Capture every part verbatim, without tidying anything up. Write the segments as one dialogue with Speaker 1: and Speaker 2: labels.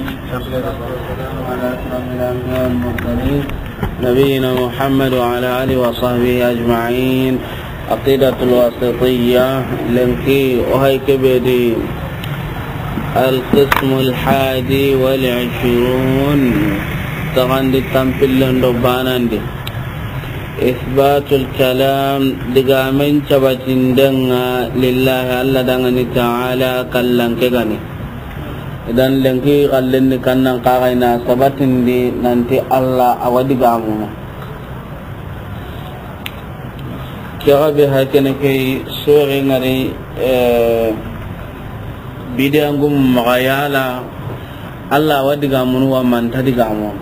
Speaker 1: على أشرف الأنبياء والمرسلين نبينا محمد وعلى آله وصحبه أجمعين. عقيدة الواسطية لنكي وهي كبدي القسم الحادي والعشرون تغند التنفل لندباناندي إثبات الكلام دقامين شبتين دنغا لله ألا دنغني تعالى كلن كغني إذن لنكي قلن كنن قاغينا سبتين دي ننتي الله أودي قامونا كغبي هكذا كي سوري غري بيديانكم مغايالا الله أودي قامونا ومن تدي قامونا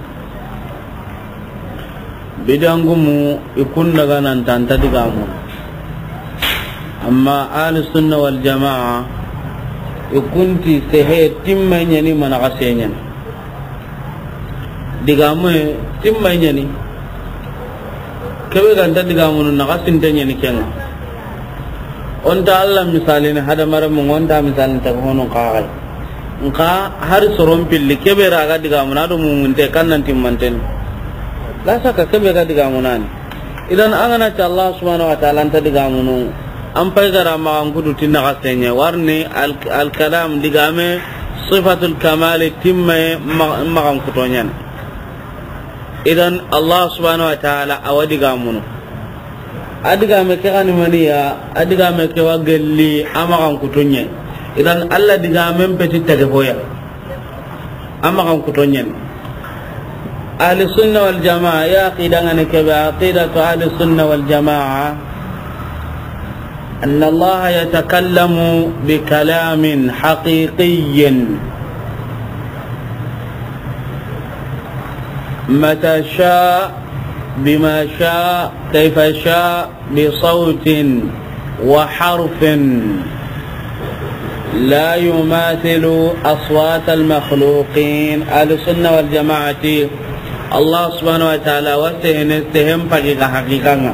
Speaker 1: bidangumu ikun daga nan tanta digamu amma ahli sunna wal jamaa ikunti sehe timmanya ni mana kasenya digamu timmanya ni kebe ganta digamu na kasintenya ni kenga onta Allah misalin hada maram ngonta misalin ta hono qaal nka har soron pilli kebe raga digamu na do munte kannan timmanten la saka kebe ga diga munani idan angana ta Allah subhanahu wa ta'ala anta diga munu am pay gara ma an kudu tinna gasenya warni al kalam diga me sifatul kamal timme ma kan kutonyan idan Allah subhanahu wa ta'ala awadi ga munu adiga me ke kan maniya adiga me ke wagelli ama kan kutonye idan Allah diga me peti tade hoya ama kan kutonyen أهل السنة والجماعة يا عقيدة عقيدة أهل السنة والجماعة أن الله يتكلم بكلام حقيقي متى شاء بما شاء كيف شاء بصوت وحرف لا يماثل أصوات المخلوقين. أهل السنة والجماعة Allah subhanahu wa ta'ala wasehene sehem pagiga hakikanga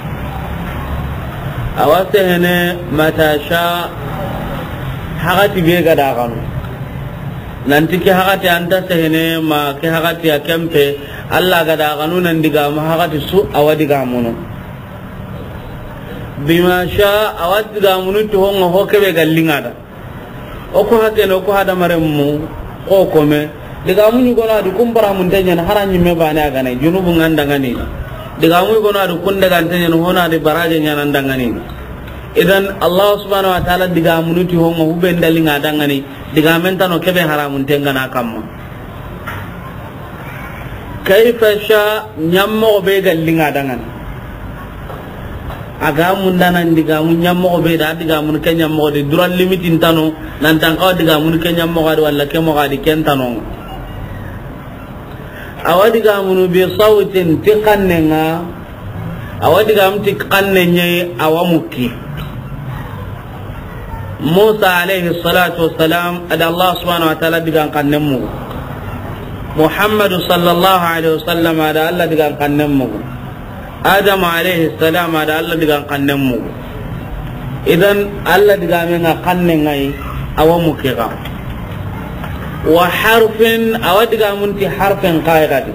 Speaker 1: awasehene matasha hagati be gada kanu nanti ke hagati anta sehene ma ke hagati akempe Allah gada kanu nan diga ma hagati su awadi gamuno bima sha awadi gamuno to hongo hokebe gallingada oko hatene oko hada maremmu ko kome diga munyu gona du kumbara mun tanya na haranyi me bana ga nay junubu ngandanga ni diga munyu gona du kun daga tanya no hona de baraje nyana ndanga ni idan Allah subhanahu wa ta'ala diga munuti ho mo hubbe ndali ngadanga ni diga menta no kebe haramun tengana kamma kayfa sha nyammo be galli ngadanga aga mun dana diga mun nyammo be da diga mun kenya mo de dural limitin tano nan tan ka diga mun kenya mo ga walla ke mo ga di kentano awadi gamunu bi sawtin tiqannenga awadi gam tiqannenye awamuki Musa alayhi salatu wassalam ada Allah subhanahu wa ta'ala digan kannemu Muhammad sallallahu alaihi wasallam ada Allah digan kannemu Adam alayhi salam ada Allah digan kannemu idan Allah digamenga kannengai awamuki ga wa harfin awadiga munti harfin qaigati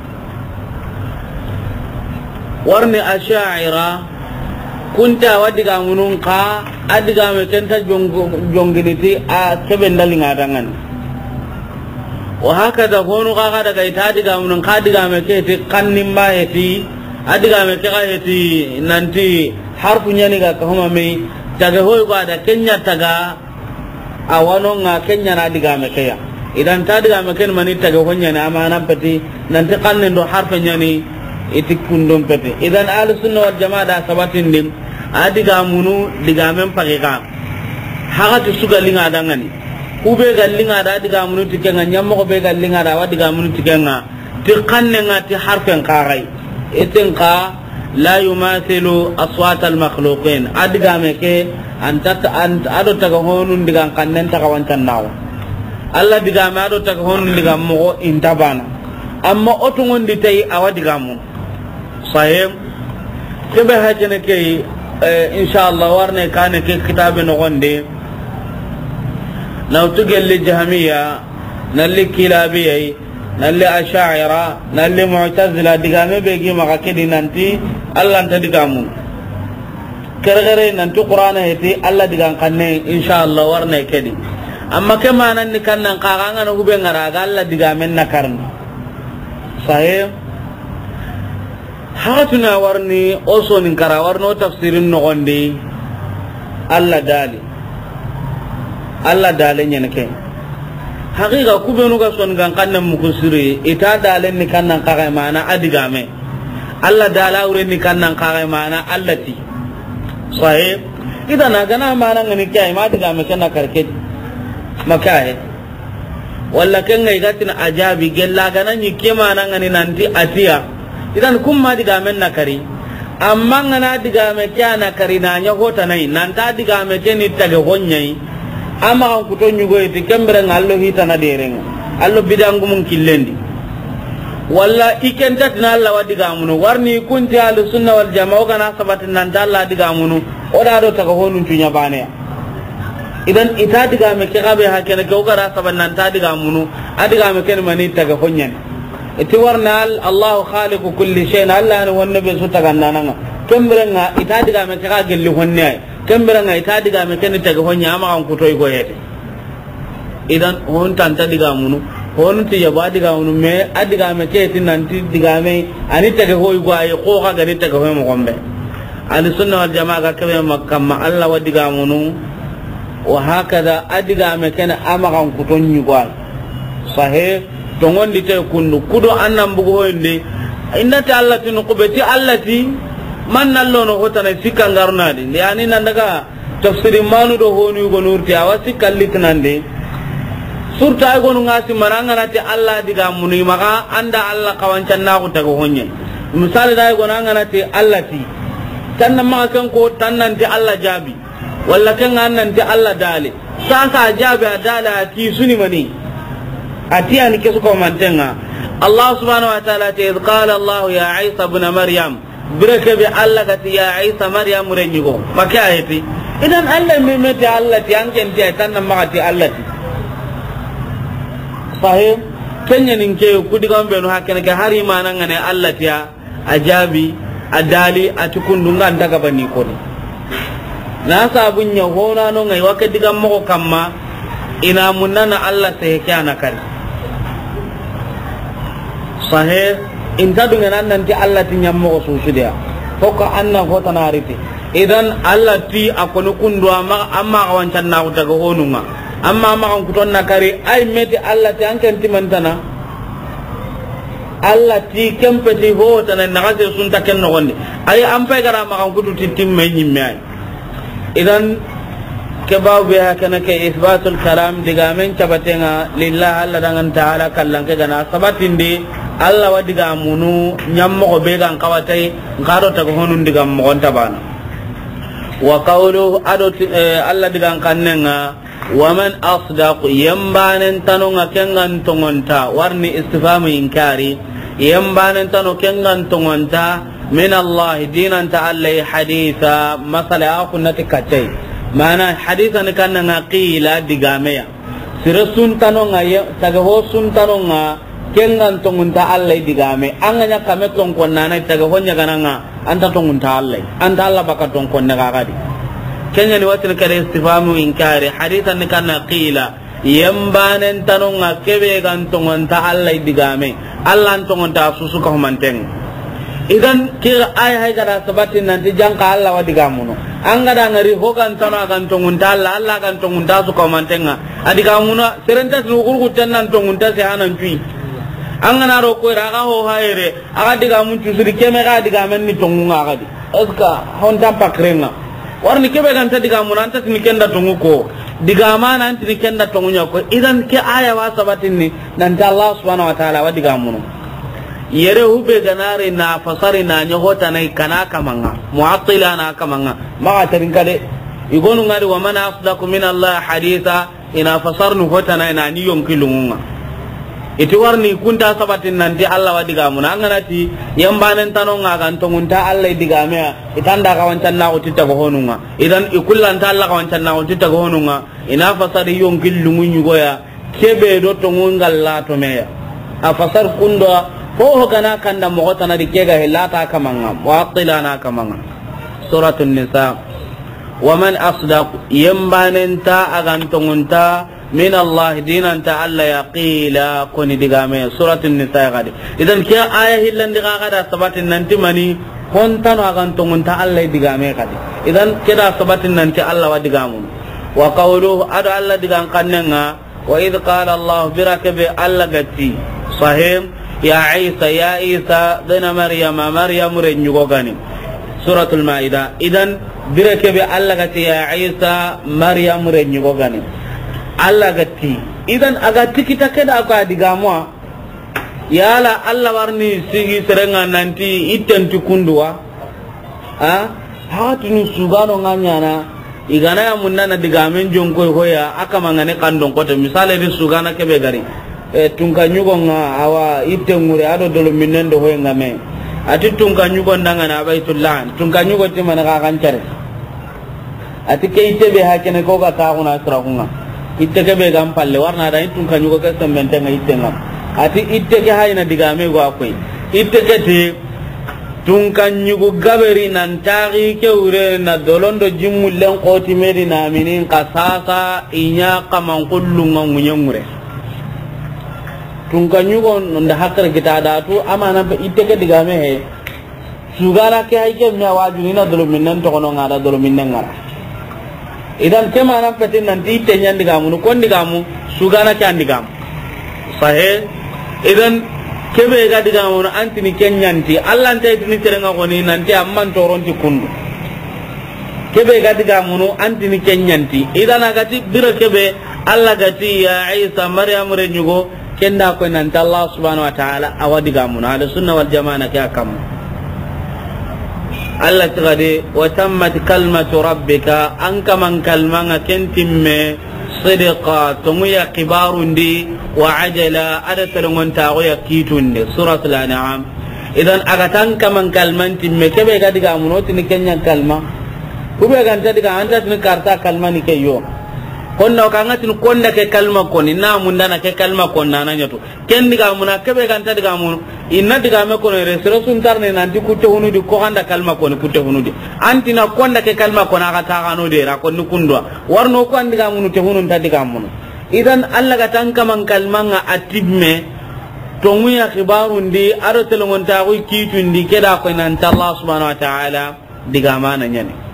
Speaker 1: warni asha'ira kunta awadiga munun qa adiga me kenta jonginiti a kebendali ngadangan wa hakada honu qaga daga ita adiga munun qa adiga me keti kannimba yeti adiga me kega yeti nanti harfu nyani ga kahoma me taga hoy ga da kenya taga awano nga kenya na adiga me kaya idan ta diga maken mani taga honya na amana pati nan ta kannen do harfa nyani iti kundum pati idan ahlus sunna wal jamaa da sabatin dim adiga munu diga men pagiga hagati suga linga dangani kube gallinga da diga munu tikenga nyammo ko be gallinga da wadiga munu tikenga ti kannenga ti harfen qarai itinqa la yumathilu aswat al makhluqin adiga meke anta ado taga honun diga kannen taga wancan nawo Allah diga ma do taga honun diga mo intabana amma otungon ditay awadi gamu sahib kebe hajene ke inshallah warne kane ke kitabe no gonde law tugel jahmiya nalli kilabiyai nalli ash'ira nalli mu'tazila digame begi maka kedi nanti Allah anta digamun kere nanti qur'ana heti Allah digan kanne inshallah warna kedi amma kema nan ni kannan qaganga no hube ngaraga Allah digamen nakarni sahih hatuna warni oso nin kara warno tafsirin no gonde Allah dali Allah dale nyene ke haqiqa kubenu ga son gan kannan mu kusuri ita dalen ni kannan kaga mana adigame Allah dala ure ni kannan kaga mana allati sahib idan agana mana ngani kai ma digame kana karke makahe walla kan ngai gatin ajabi gella ganan ni ke mana ngani nanti atiya idan kun ma diga men na kari amma ngana diga me kana kari na nya hota nai nan ta diga me ke ni taga honyai amma kan kuto nyugo iti kembere ngallo hita na dereng allo bidangu mun killendi walla ikenta tin Allah wadiga munu warni kunti al sunna wal jamaa kana sabatin nan Allah diga munu oda do taga honun tunya bane idan ita diga me ke gabe hakene ko gara saban nan ta diga munu adiga me ken mani taga honyan iti warnal Allah khaliqu kulli shay'in Allah ne wonne be su taga nananga kemberenga ita diga me ka gelli honne kemberenga ita diga me ken taga honya ama kan kutoy go yete idan hon tan ta diga munu hon ti ya ba diga munu me adiga me ke tin nanti diga me ani taga hoy go ay ko ka gani taga hoy mo gombe al sunna wal jamaa ga kebe makka ma Allah wa diga munu wa hakada adiga me ken ama kan kutonyi go sahih tongon di te kundu kudo annam bugo hoyndi inna ta Allah tin qubati allati man nallo no hotana sikangarna di yani nan daga tafsir manu do honu go nurti awasi kallit nande surta ay gonu ngasi maranga nati Allah diga muni maka anda Allah kawancan na ko tago honye misali dai gonu nganati allati tanna ma kan ko tannan ti Allah jabi walla kan annan ti Allah dale saka jabi adala ti suni mani atiya ni kesu ko mantenga Allah subhanahu wa ta'ala te qala Allah ya Isa ibn Maryam biraka bi Allah kati ya Isa Maryam renyigo maka ayati idan Allah me mete Allah ti anken ti tan na magati Allah ti sahih kenya ninke kudi gambe no hakene ga hari mananga ne Allah ti ajabi adali atukundunga ndaga bani ko na sabunya hona no ngai wakati gammo kamma ina munana Allah sai kana kari sahih inta dungan nan ti Allah ti nyammo ko susu dia foka anna ko tanariti idan Allah ti akono kundu amma amma kawancan na daga honunga amma amma kan kuton na kari ai meti Allah ti anken ti mantana Allah ti kempeti ho tanan na gase sun ta ken no gonde ai am pay gara ma kan kudu ti timme nyimme ai idan kebaw be hakana ke isbatul kalam diga men cabatenga lillah Allah dangan taala kallan ke gana sabatindi Allah wadiga munu nyammo ko be gan kawatai ngaro ta ko honun diga mo gonta bana wa qawlu adot Allah diga kannenga wa man asdaq yambanen tanonga kengan tongonta warni istifhamu inkari yambanen tano kengan tongonta min Allah dinan ta'alla haditha masala akunati kacai mana hadithan kannenga qila digameya sirasun tanonga taga hosun tanonga kengan tongunta Allah digame anganya kame tongkon nana taga honya gananga anta tongunta Allah anta Allah baka tongkon naga gadi kenya ni watin kare istifamu inkari hadithan ni kana qila yambanen tanonga kebe gan tongunta Allah digame Allah tongunta susu ko manteng idan kira ay hay gara sabatin nanti jangka Allah wadigamuno angada ngari hogan tano gan tongunta Allah Allah gan tongunta su ko mantenga adigamuno serenta su gurgu tannan tongunta se hanan tui angana ro ko raga ho haire aga diga mun tusuri keme ga diga men ni tongunga ga di eska hon tampa krenga warni kebe gan ta diga mun anta ni kenda tongu ko diga mana anti ni kenda tongunya ko idan ke aya wa sabatin ni dan Allah subhanahu wa ta'ala wa diga mun yere hube ganare na fasari na nyota na kana kamanga mu'attila na kamanga ma tarin kale igonu ngari wa man afdaku min Allah haditha ina fasarnu hota na na ni yonkilunga iti warni kunta sabatin nanti Allah wadiga mun anganati yambanen tanonga kan tongunta Allah diga mea itanda kawancan na utita ko honunga idan ikullan ta Allah kawancan na utita ko honunga ina fasari yonkilungu nyugoya kebe do to ngalla to meya afasar kundo ho ho kana kanda mo tana di kega helata kamanga waqilana kamanga suratul nisa waman asdaq yambanenta agantongunta min Allah dinan ta alla yaqila koni digame suratul nisa gadi idan kiya aya hillan diga gada sabatin nanti mani hontano agantongunta alla digame gadi idan kida sabatin nanti alla wa digamu wa qawluhu ada alla digan kannanga wa id qala Allah birakabi alla gati sahim ya Isa ya Isa dana maryama maryam renyugo gani suratul maida idan birakabi alla gati ya Isa maryam renyugo gani Allah gati idan aga tikita keda ka digamwa yala Allah warni sigi serenga nanti itentu kundua ha hatunu sugano nganyana igana ya munana digamen jonko hoya aka mangane kandon kote misale di sugana kebe gari e tunka nyugo nga awa itengure ado dolo minendo hoya ngame ati tunka nyugo ndanga na baitullah tunka nyugo timana ka kancare ati ke itebe hakene ko ka tauna srakunga itteke be gam palle warna da itun kanyugo ka sembente nga itenga ati itteke hayna digame go akoy itteke te tun kanyugo gaberi nan tari ke ure na dolondo jimullen qoti medina minin kasasa inya kaman kullunga munyengure tun kanyugo nda hakra kita da tu amana be itteke digame he sugara ke hayke mi awaju ina dolo minnan to kono ngada dolo minnen ngara idan kema nan petin nan di tenyan digamu no kon digamu sugana kan digamu sahe idan kebe ga digamu no antini kenyanti Allah anta itini terenga koni nanti amman toronti kundu kebe ga digamu no antini kenyanti idan agati bira kebe Allah gati ya Isa maryam renyugo kenda ko nan Allah subhanahu wa ta'ala awadi digamu no ala sunna wal jamaa na ka kam Allah tagade wa tammat kalmatu rabbika anka man kalmanga kentimme sidqa tumu ya kibarundi wa ajala ada talongonta ya kitundi suratul an'am idan aga tanka man kalmanti me kebe ga diga munoti ni kenya kalma kube ga anta diga anta tin karta kalma ni keyo konna ka ngati konna ke kalma koni na mundana ke kalma konna nanya to ken diga muna kebe ga anta diga mun inna diga me kono re sero sun tarne nanti kutte hunu di ko handa kalma koni kutte hunu di antina konna ke kalma kona ga ta gano de ra konni kundwa warno ko andiga munu te hunu ta diga mun idan Allah ga tanka man kalmanga atibme to mu ya khibarun di aro telongon ta ko kitundi keda ko nan ta Allah subhanahu wa ta'ala diga mana nyane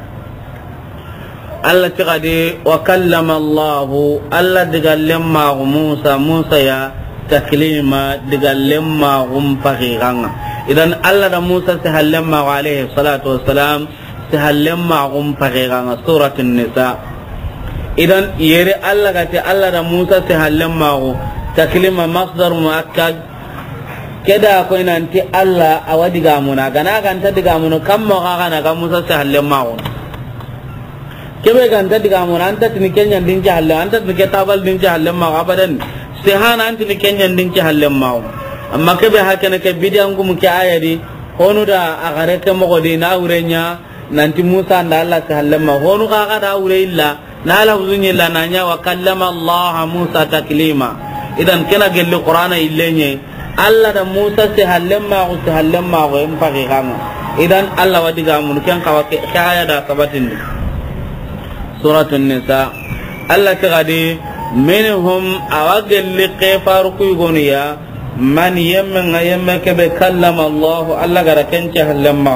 Speaker 1: Allah tagade wa kallama Allah Allah digallem ma Musa Musa ya taklima digallem ma gum pariranga idan Allah da Musa sahallem ma alayhi salatu wassalam sahallem ma gum pariranga suratul nisa idan yere Allah gati Allah da Musa sahallem ma go taklima masdar muakkad keda ko nanti Allah awadiga muna gana ganta diga muno kammo ga gana ga Musa sahallem ma go kebe ganta diga mun anta tin kenya din jahalle anta tin ketabal din jahalle ma abadan sehana anta tin kenya din jahalle ma amma kebe hakana ke bidan gum ke ayadi honu da agare ke mo godi na urenya nanti Musa nda Allah jahalle ma honu ka ga da ure illa na la huzunya la nanya wa kallama Allah Musa taklima idan kana gelle qur'ana illenye Allah da Musa jahalle ma ko jahalle ma ko en pagi kama idan Allah wadiga mun kan ka aya da sabatin suratul nisa Allah tagadi minhum awagel liqafar ku goniya man yamma yamma ke be kallama Allah Allah gara kence hallamma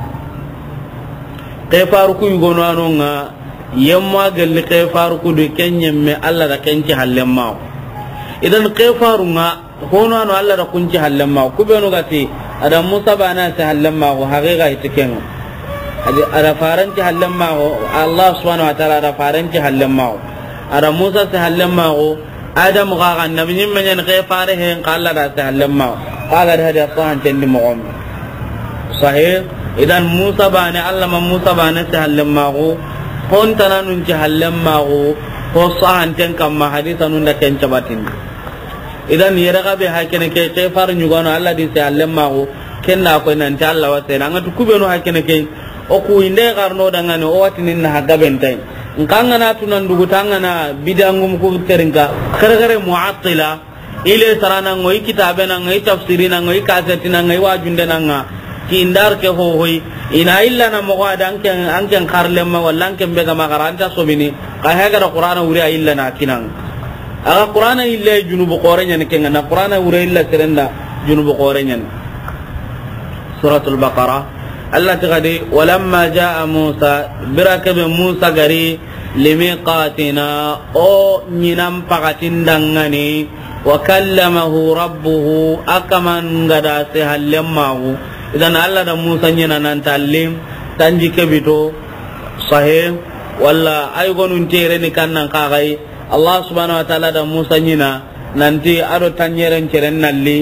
Speaker 1: qafar ku gonano nga yamma gel liqafar ku de kenyemme Allah da kence hallamma idan qafar nga hono no Allah da kunci hallamma ku be no gati ada Musa bana ta hallamma haqiqa itikenga ada faranci hallen mago Allah subhanahu wa ta'ala ada faranci hallen mago ada Musa ta hallen mago Adam ga kan nabi nyim men ke fare hen qalla da ta hallen mago qala da hada sahan tendi mo sahih idan Musa bane Allah man Musa bane ta hallen mago hon tananun ci hallen mago ko sahan ten kam ma hadisan da ken cabatin idan yera ga be hakene ke ke far nyugono Allah di ta hallen mago kenna ko nan ta Allah wa sai ngatu kubeno hakene ke o ku inde garno dangane o watinin na hagaben tay nkangana tunan dugu tangana bidangum ku teringa kare kare mu'attila ile sarana ngoi kitabena ngoi tafsirina ngoi kasetina ngoi wajundena nga kindar ke ho hoi ina illa na mo ga dan ken an ken karlemma wallan ken be ga magaranta sobini ka haga da qur'ana wuri illa na kinan aga qur'ana illa junubu qorenya ne ken na qur'ana wuri illa serenda junubu qorenya suratul baqara Allah tagadi walamma jaa Musa birakabe Musa gari limiqatina o nyinam pagatin dangani wa kallamahu rabbuhu akaman gada se hallemmahu idan Allah da Musa nyina nan tallim tanji kebito sahih walla ay gonun tere ni kannan kagai Allah subhanahu wa ta'ala da Musa nyina nanti ado tanyeren ceren nalli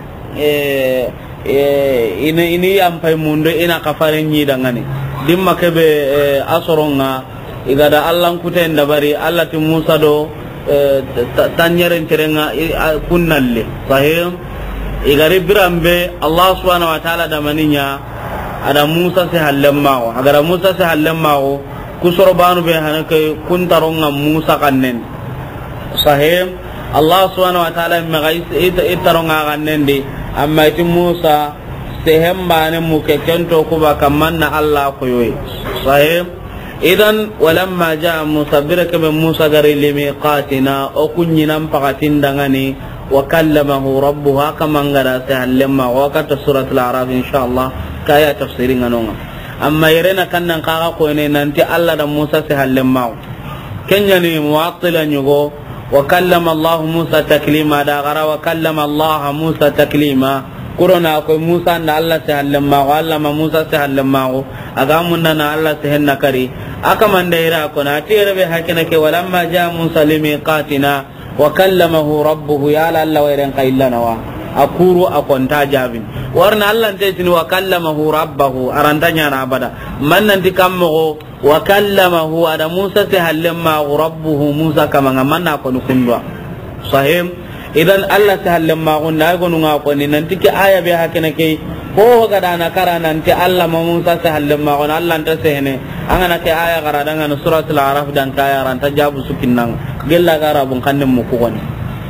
Speaker 1: e ini ini ampai mundo ina kafaren nyi dangane dimma kebe asoronga igada Allah kuten dabari Allah ti Musa do tanyeren cerenga kunnalle sahih igari birambe Allah subhanahu wa ta'ala da maninya ada Musa se hallemmawo agara Musa se hallemmawo kusorbanu be hanake kuntaronga Musa kannen sahih Allah subhanahu wa ta'ala magais itaronga kannendi amma ti Musa sehembane muke kento kuba kamanna Allah koyoy sahih idan walamma jaa Musa biraka be Musa gari limiqatina o kunyinan pakatin dangani wa kallamahu rabbuhu kama ngara sahallamma wa kata suratul a'raf insyaallah kaya tafsirin anonga amma yerena kannan kaga ko ne nanti Allah da Musa sahallamma kenya ni mu'attila nyugo wa kallama Allah Musa taklima da gara wa kallama Allah Musa taklima kurona ko Musa na Allah sahallamma wa Allah ma Musa sahallamma aga munna na Allah sahenna kari aka mandaira ko na tire be hakina ke walamma jaa Musa limiqatina wa kallamahu rabbuhu ya la Allah wairan qaillana wa akuru akonta jabin warna Allah taytini wa kallamahu rabbahu arantanya na abada man nan dikammo wa kallamahu ada Musa sahallamma rabbuhu Musa kama manna ko nukundwa sahim idan Allah sahallamma gonna gonu ngako ni nanti ke aya be hakina ke ko gada na kara nanti Allah ma Musa sahallamma gonna Allah ta sehne angana ke aya gara dengan suratul a'raf dan kaya ranta jabu sukinnang gella gara bun kannem mu ko goni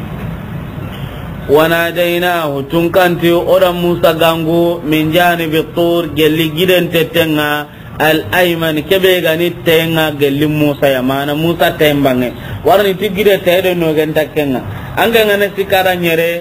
Speaker 1: wanadainahu tunkanti ora Musa gangu min janibi tur gelli giden tetenga al ayman kebe gani tenga gelli Musa ya mana Musa tembange warni tigide tede no genta kenga anga ngane sikara nyere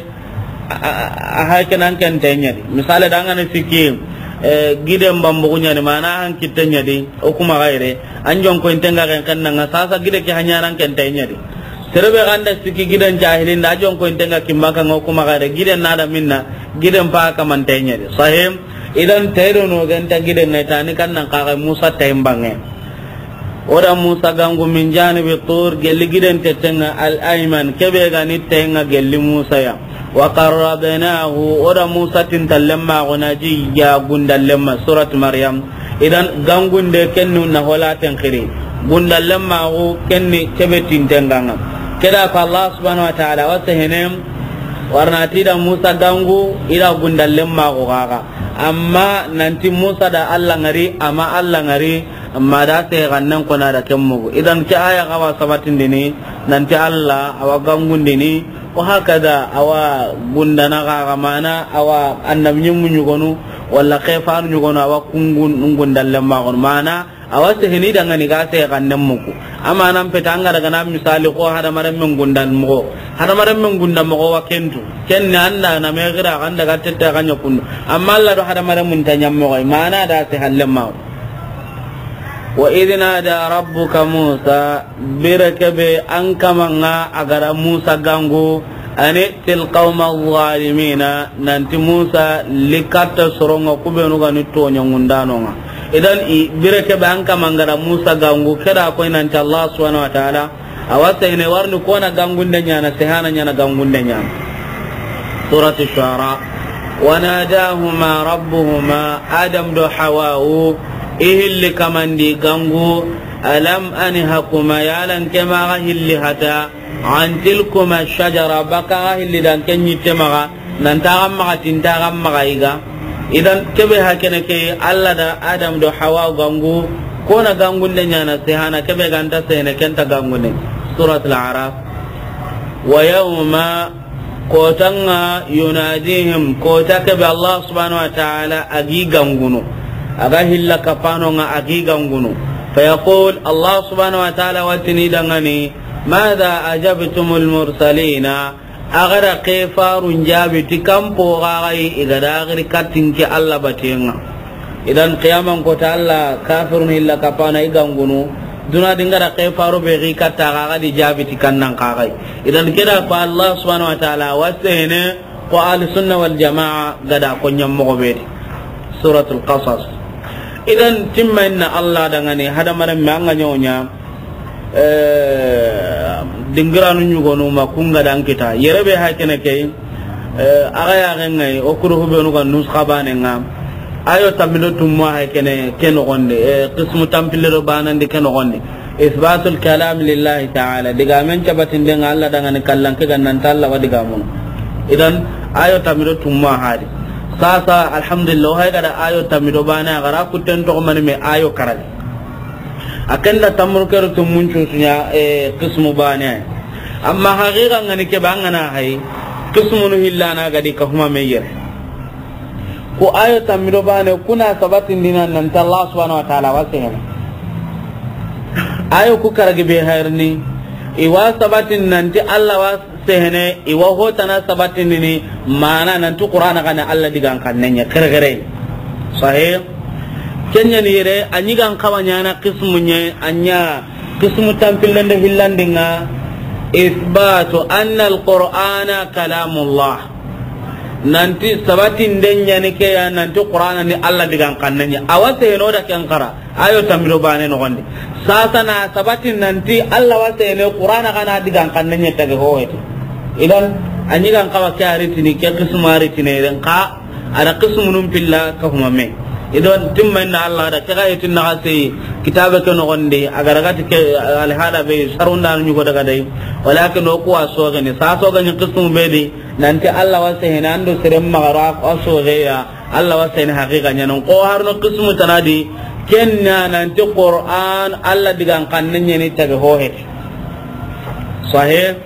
Speaker 1: a kenan kan tenyari misale dangane sikki giden bambugunya ni mana han kitenya di o kuma gaire anjon ko intenga kan kannanga sasa gide ki hanyaran kan tenyari terbe ganda sikki gidan jahilin da jon ko intenga kimaka ngo kuma gaire giden nada minna giden pa ka man tenyari sahim idan tayro no ganta giden ngata ni kannan ka Musa taimbange ora Musa gangu min janibi tur gelli giden tetenga al ayman kebe gani tenga gelli Musa ya wa qarrabnahu ora Musa tintallamma gonaji ya gundallamma surat maryam idan gangunde kennu na hola tenkiri gundallamma go kenni kebe tintenganga keda fa Allah subhanahu wa ta'ala wa sahenem warnati da Musa gangu ila gundallamma go gaga amma nanti Musa da Allah ngari amma Allah ngari amma da sai gannan kona da kemmu idan ki aya gawa sabatin dini nanti Allah awa gangun dini wa hakada awa gundana ga mana awa annabnyin mun yugonu walla khayfan yugonu awa kungun ngun dallan ma gon mana awa sehini daga ni ga sai gannan muku amma nan petanga daga nan misali ko hada maran men gundan mo hada maran men gundan mo wa kentu kenne anda na me gira kan daga tetta ganya kun amma Allah do hada maran mun tanyam mo mana da sai hallan ma wa idna da rabbuka Musa birakabe an kamanga agara Musa gango ane til qauma zalimina nanti Musa likata soronga kubenu gani to nyangundano nga idan i birakabe an kamanga Musa gango kada ko nanti Allah subhanahu wa ta'ala awasa ine warni ko na gangunde nyana sehana nyana gangunde nyana surat ash-shu'ara wa nadahuma rabbuhuma adam do hawa'u ihilli kamandi gangu alam anhakuma yalan kema hilli hata an tilkuma shajara baka hilli dan kenyi temaga nan ta gamma tinta gamma iga idan kebe hakene ke Allah da Adam do Hawa gangu kona gangunde nyana sehana kebe ganta sehne kenta gangunde suratul araf wa yawma kotanga yunadihim kota kebe Allah subhanahu wa ta'ala agi gangunu aga hilla kapano nga agi gangunu fayaqul Allah subhanahu wa ta'ala watini dangani madha ajabtumul mursalina agara kefarun jabi tikampo gagai igada agri katinki Allah batenga idan qiyaman ko ta Allah kafirun illa kapana igangunu duna dingara kefaru be gi katta gaga di jabi tikannan kagai idan kida fa Allah subhanahu wa ta'ala wasene ko ahli sunna wal jamaa gada ko nyammo be suratul qasas idan timma inna Allah dangane hada maram manga nyonya eh dingiranu nyugonu makunga dan kita yerebe hakene kay aga ya ngai okuru hubenu kan nuskhabane ngam ayo tamilo tumma hakene ken gonde qismu tampilero banande ken gonde isbatul kalam lillahi ta'ala diga men cabatin den Allah dangane kallan ke gannan talla wa diga mun idan ayo tamilo tumma hadi sasa alhamdulillah hay kada ayo tamilo bana gara kutten to man me ayo karali akenda tamur kero to munchu sunya e qismu bana amma haqiqa ngani ke bangana hay qismu no hillana gadi ka huma meyer ko ayo tamiro bana kuna sabatin dinan nan Allah subhanahu wa ta'ala wasena ayo ku karage be hayrni iwa sabatin nan ti Allah wasehne iwa hotana sabatin ni mana nan tu qur'ana kana Allah digan kannenya kare-kare sahih kenya ni re anyigan kawanya na qismunya anya qismu tampilende hillandinga isbatu anna alqur'ana kalamullah nanti sabatin denya ni ke ya nanti qur'ana ni Allah digan kannenya awase no da kankara ayo tamiro bane no gonde sasa na sabatin nanti Allah wase ne qur'ana kana digan kannenya tage hoete idan anyigan kawa kyari tini ke qismu ari tini ren ka ada qismu num pilla ka huma me idan timma inna Allah da kaga yitin na sai kitabe ke no gonde agar ga tike al hada be sarunda nyu go daga dai walakin o ko aso ga ni sa so ga ni qismu be di nanti Allah wase hinando serem magara aso ga ya Allah wase ni haqiqa nyanon ko harno qismu tanadi kenna nanti Qur'an Allah digan kannenya ni tabe hohe sahih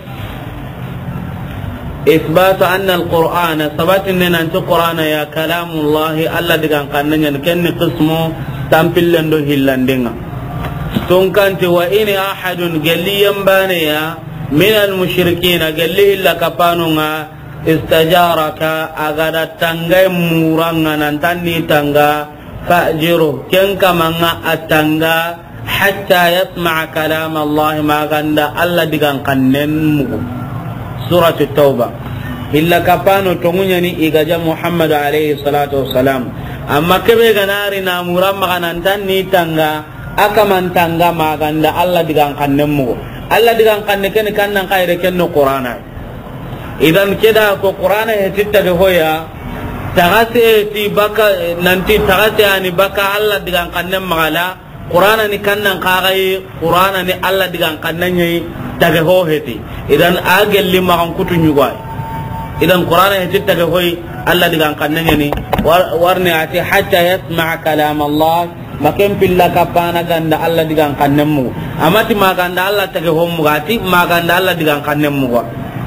Speaker 1: إثبات أن القرآن ثبت أن أنت قرآن يا كلام الله الله دعان كنن كن قسمه تامبل لندو هيلاندينا تونكانت وإن أحد قال لي ينبانيا من المشركين قال لي إلا كبانونا استجارك أغدا تنغي مورانا ننتني تنغا فأجره كن كمان أتنغا حتى يسمع كلام الله ما غندا الله دعان كنن مغو سورة التوبة إلا كفانو تونيني إيجاج محمد عليه الصلاة والسلام أما كبه غناري نامورا مغانان تاني تانغا أكمان تانغا مغاندا الله ديغان قنمو الله ديغان قنكني كنن قاير كنو قرآن إذن كده كو قرآن هتتك هويا تغاسي تي بكا ننتي تغاسي يعني بكا الله ديغان قنم مغالا قرآن ني كنن قاغي قرآن ني الله ديغان قنني tage ho heti idan agel lima kan kutu nyugwai idan qur'ana heti tage hoy Allah digan kannanya ni warne ati hatta yasma' kalam Allah makem pilla kapana ganda Allah digan kannemu amati maganda Allah tage ho mugati maganda Allah digan kannemu wa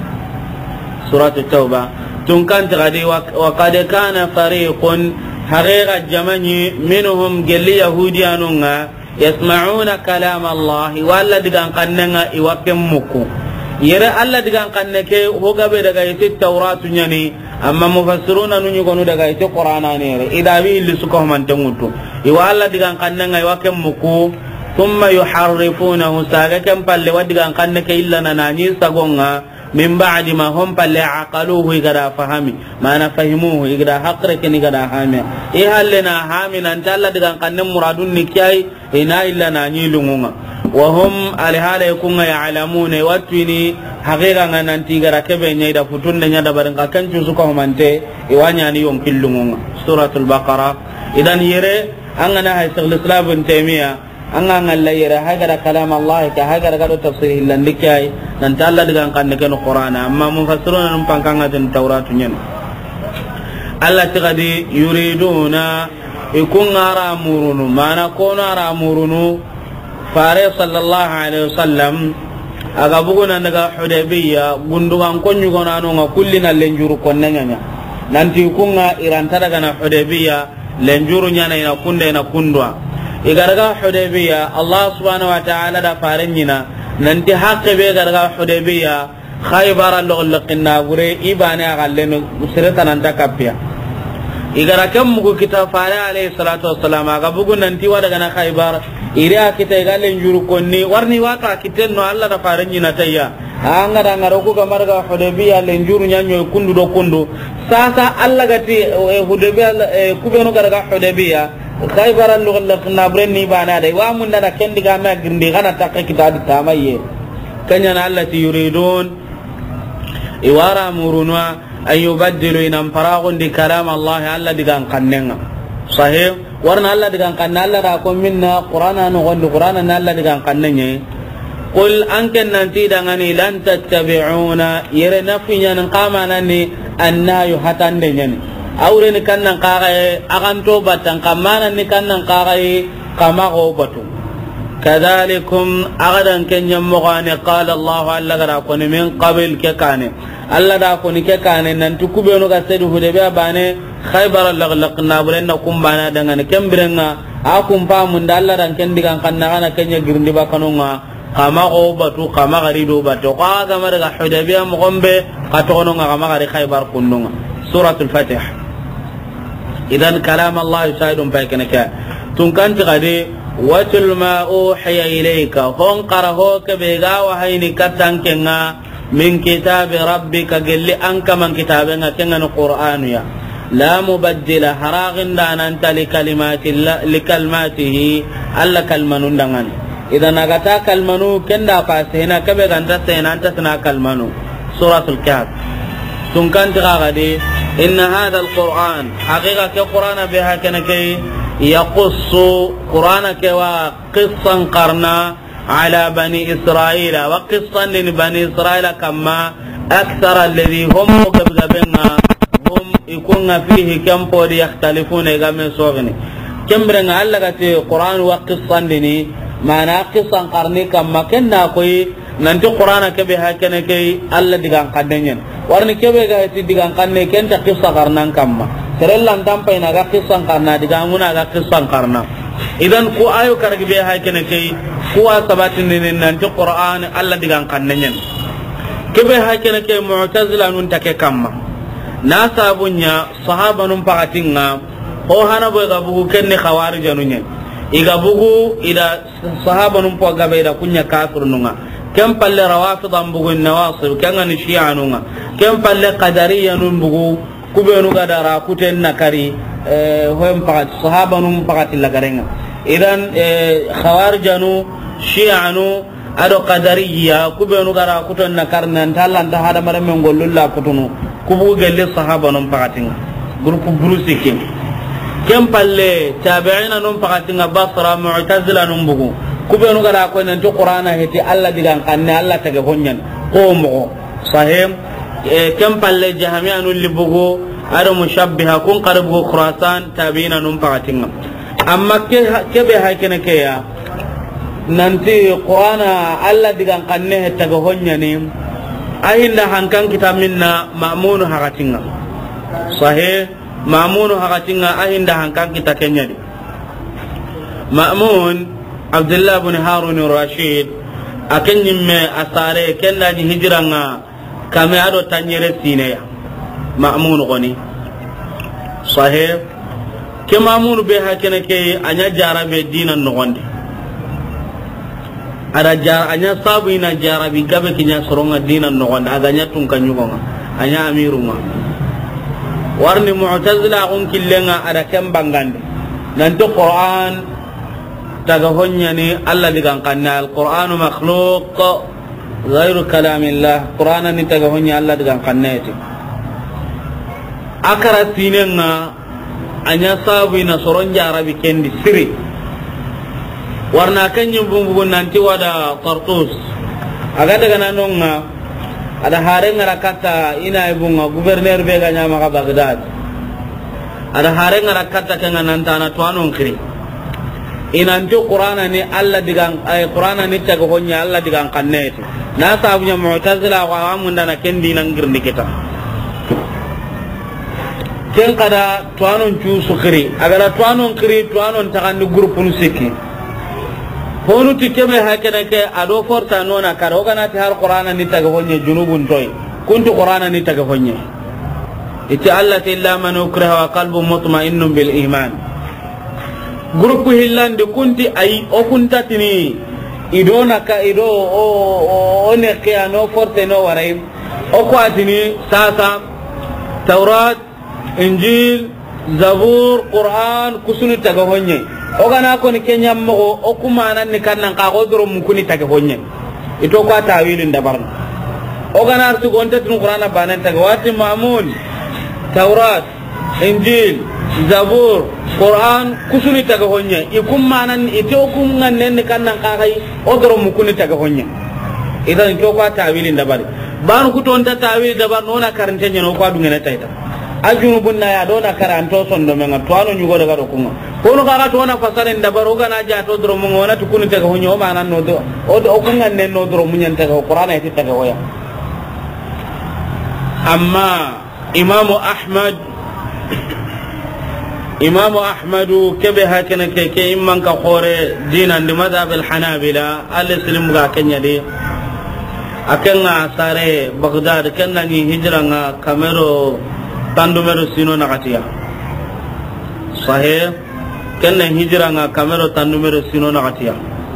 Speaker 1: surat at-tauba tunkan tagadi wa qad kana fariqun haqiqa jamani minhum gali yahudiyanunga yasma'una kalam Allah walla digan kannanga iwakem muku yere alla digan kannake hogabe daga yiti tawratu nyani amma mufassiruna nunyu gonu daga yiti qur'ana ne ida wi illi suko man tangutu iwa alla digan kannanga iwakem muku thumma yuharrifunahu sagakam palle wadigan kannake illa nanani sagonga min ba'di ma hum palle aqaluhu igada fahami mana fahimuhu igada haqra ken igada hami e hallena hami nan talla digan kannem muradun nikai ina illa na nyilunga wa hum alhala yakunga ya'lamuna watwini haqiqa nan tigara kebe nyida futunde nyada barin ka kancu suka humante iwanya ni yon killunga suratul baqara idan yere angana hay shaykhul islam ibn taymiya anga ngalla yere hagara kalam Allah ka hagara gado tafsir hillandikai nan talla digan kanne ken qur'ana amma mufassiruna num pankanga den tawratu nyen Allah tigadi yuriduna ikun ara murunu mana kono ara murunu fare sallallahu alaihi wasallam aga buguna daga Hudaybiya gundugan konyu gona no nga kullina lenjuru konnenya nanti kunga iranta daga na Hudaybiya lenjuru nyana ina kunda ina kundwa igaraga Hudaybiya Allah subhanahu wa ta'ala da farenyina nanti haqqe be garaga Hudaybiya Khaybar al-laqinna gure ibane agalleno musirata nan takapia igara kam mugo kita fare alayhi salatu wassalam aga bugu nanti wada gana Khaybar ira kita igalen juru konni warni waka kitenno Allah da farenyina tayya anga da ngaro ko gamarga Hudaybiya len juru nyanyo kundu do kundu sasa Allah gati Hudaybiya kubeno garaga Hudaybiya Khaybar al-laqinna brenni bana dai wa mun da kendi ga ma girndi kana takka kita di tamaye kanya na Allah ti yuridun iwara murunwa an yubaddilu inam faragun di kalam Allah alla digan kannenga sahih warna alla digan kanna alla ra ko minna qur'ana no gondu qur'ana na alla digan kannenye qul ankan nanti dangani lan tattabi'una yere nafinya nan qamana ni anna yuhatan denyen awre ni kannan qarae agan to batan kamana ni kannan qarae kama go batu kadhalikum agadan kenyam mogane qala Allah alla gara ko min qabl ke kane alla da ko ni ke kane nan tu kubeno ga sedu Hudaybiya bane Khaybar laqlaqna burenna kumbana dangan kembirenga akum pamun dalla dan ken digan kanna kana kenya girndi bakanonga kama go batu kama gari do batu ka ga marga Hudaybiya mo gombe katononga kama gari Khaybar kunnonga suratul fatih idan kalam Allah shaidun bakinaka tun kan tigade watul ma uhiya ilayka hon qaraho ke be ga wa hayni katan kenga min kitabi rabbika gelli anka man kitabenga kenga no qur'anu ya la mubaddila haragin danan tali kalimati li kalmatihi alla kalmanun dangan idan agata kalmanu kenda fasena ke be ganta sena anta sana kalmanu suratul kahf tun kan tigade inna hadha alquran haqiqa ke qur'ana biha kenake يقص قرآنك وقصا قرنا على بني إسرائيل وقصا لبني إسرائيل كما أكثر الذي هم مكبغبنا هم يكون فيه كم بود يختلفون يغمي صغني كم برنا علقت قرآن وقصا لني معنى قصا قرني كما كنا كوي nanti qur'ana kebe hakene kay alla digan kaddenyen warni kebe ga ti digan kanne ken ta qissa karnan kamma terellan tampai na ga qissa karna digan muna ga qissa karna idan ku ayo karagi be hakene kay ku asabatin nin nanti qur'an alla digan kannenyen kebe hakene kay mu'tazila nun take kamma na sabunya sahaba nun pagatinga ho hana bo ga bugu kenne khawarij anunye iga bugu ida sahaba nun po ga be da kunya kafir nunga كم بل روافض بغو النواصب كان نشيع نونا كم بل قدريا نبغو كبينو قدرا كتن نكري هم فقط صحابة نم فقط لغرين إذن خوارجانو شيعنو أدو قدريا كبينو قدرا كتن نكرنا انتالا انتا هذا مرم ينقل الله كتنو كبو قل الصحابة نم فقط جروب بروسي كم كم بل تابعين نم فقط بصرة معتزلة نبغو kubenu gara ko nan to qur'ana heti alla digan kanne alla tage honyan ko mo sahim e kam palle jahamianu libugo ado mushabbiha kun qarbu khurasan tabiina num pagatinga amma ke ke be hakene ke ya nanti qur'ana alla digan kanne hetaga honyani ahinda hankan kita minna ma'munu hagatinga sahih ma'munu hagatinga ahinda hankan kita kenyadi ma'mun Abdullah bin Harun al-Rashid akan nyimme asare kenda ni hijranga kame ado tanyere sineya ma'mun goni sahih ke ma'mun be hakene ke anya jarabe dinan no gonde ada jar anya sabu ina jarabi gabe kinya soronga dinan no gonde aganya tun kanyugo anya amiruma warni mu'tazila on killenga ada kembangande nanti Quran taga honyani alla digan kanna alqur'anu makhluq ghayru kalamillah qur'ana ni taga honya alla digan kannati akara tinenga anya sabu ina soronja arabi kendi siri warna kanyum bumbu nanti wada qartus aga daga nanonga ada harenga rakata ina ibunga gouverneur be ganya maka Baghdad ada harenga rakata kenga nantana to anon kiri inanti qur'ana ni alla digang ay qur'ana ni taga honya alla digang kanneti na sabunya mu'tazila wa amunda na kendi nangirndi kita ken kada to anon cu sukri agara to anon kiri to anon tagandi groupe nu sikki honu tikeme hakene ke ado forta nona karo kana ti har qur'ana ni taga honya junubun toy kuntu qur'ana ni taga honya iti allati illa man ukriha wa qalbun mutma'innun bil iman groupe hillande kunti ay o kuntatini idona ka ido o o ne ke ano forte no waray o ko atini sasa taurat injil zabur qur'an kusuni taga honye o gana ko ni kenya mo o kuma nan ni kannan ka go doro mun kuni taga honye ito ko tawilin dabarna o gana artu gonta tun qur'ana banan taga wati ma'mun taurat injil zabur qur'an kusuni taga honye ikum manan ito kum ngannen ni kannan ka kai o doro mun kuni taga honye idan to ko tawilin dabari banu ku ton ta tawil dabar nona karante nyano ko adungena tayta ajunu bunna ya dona karanto sondo menga to anu nyugo daga do kunga kono kaga to na fasaren dabaro gana ja to dro mun wona to kunu taga honyo manan no do o do kunga nen no dro munyan taga qur'ana iti taga hoya amma imam ahmad imam ahmadu kebe hakana ke ke imman ka khore dinan di madhab al hanabila al-islam ga kenya de akenga sare baghdad kenna ni hijra nga kamero tandumero sino nakatiya sahih kenna hijra nga kamero tandumero sino nakatiya